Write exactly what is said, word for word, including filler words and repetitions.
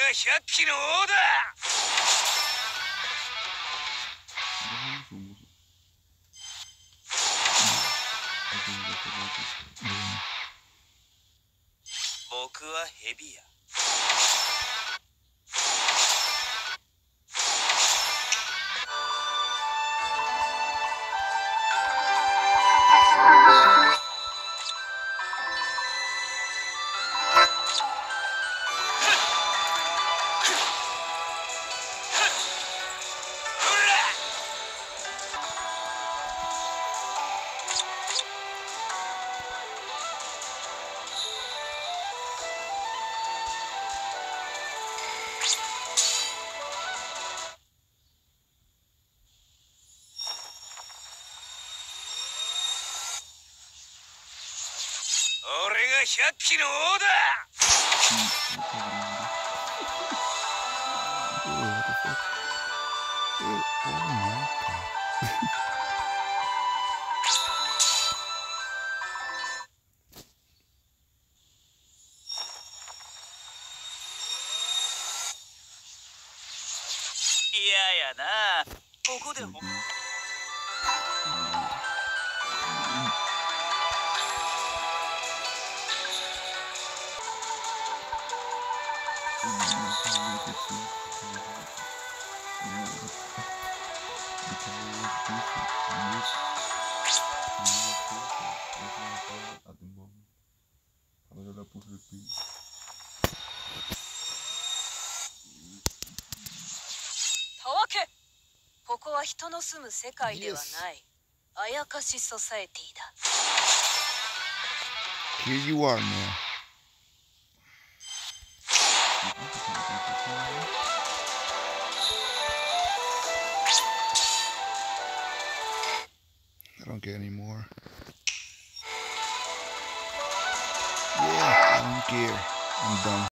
百鬼の王だ。僕は蛇や。俺が百鬼の王だ。嫌やな。ここでほ。 たわけ。ここは人の住む世界ではない。あやかしソサエティだ。 Here you are, man. I don't get any more. Yeah, I don't care. I'm done.